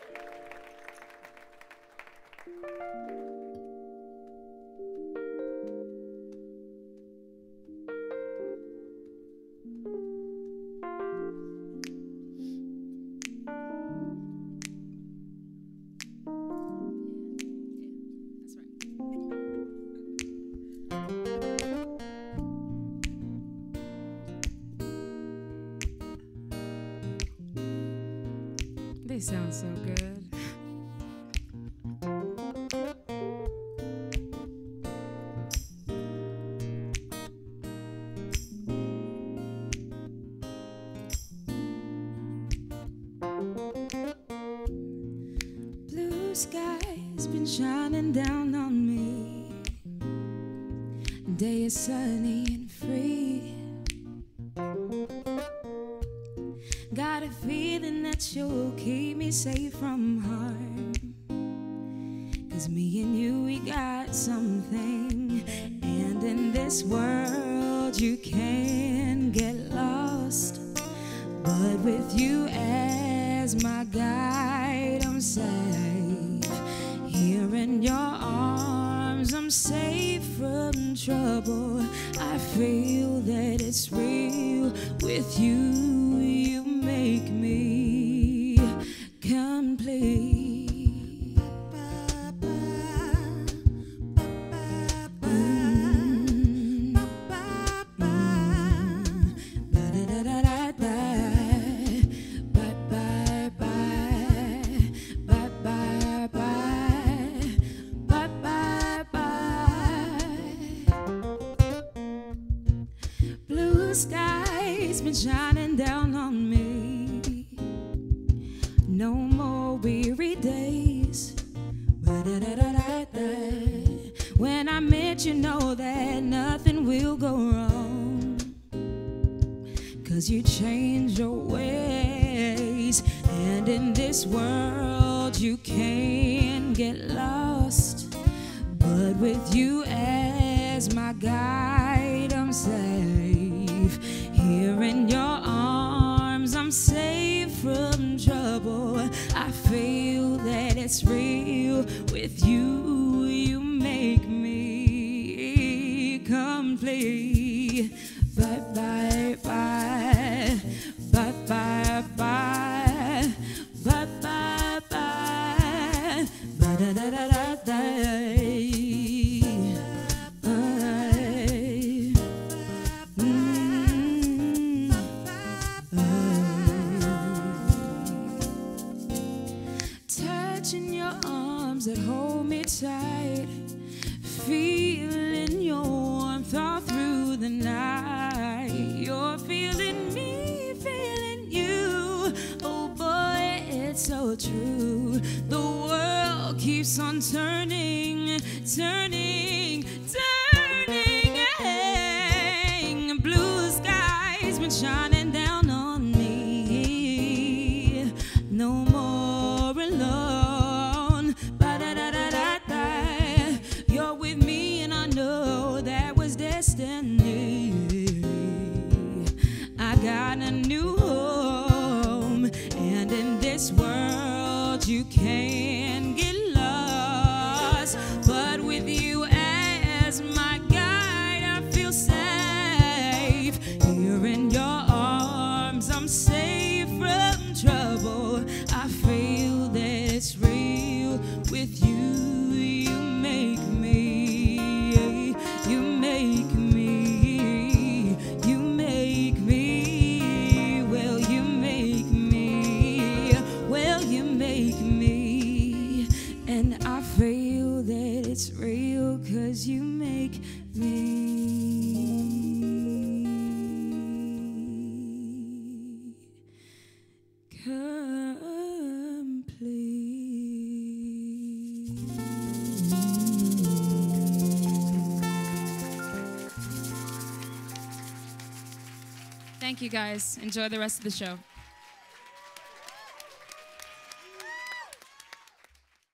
They sound so good. Blue sky's been shining down on me. Day is sunny and free. Got a feeling that you'll keep me safe from harm. 'Cause me and you, we got something. And in this world you can get lost, but with you as my guide, I'm safe. Here in your arms, I'm safe from trouble. I feel that it's real with you. You make me complete. Blue sky's been shining down on me. No more weary days. When I met you, know that nothing will go wrong. 'Cause you change your ways. And in this world you can get lost, but with you as my guide, I'm safe. Here in your arms, I'm safe from trouble. I feel that it's real with you. You make me complete. Bye, bye, bye. Bye, bye, bye. Bye, bye, bye. Ba-da-da-da-da-da. Touching your arms that hold me tight, feeling your warmth all through the night. You're feeling me, feeling you. Oh boy, it's so true. The world keeps on turning, turning, turning. Blue skies been shining down on me. No more alone. Ba-da-da-da-da-da. You're with me and I know that was destiny. I got a new home. And in this world you can get lost, but with you as my guide, I feel safe. Here in your arms, I'm safe from trouble. I feel that it's real with you. You make me, you make me, you make me, well, you make me, well, you make me. And I feel that it's real 'cause you make me complete. Thank you guys. Enjoy the rest of the show.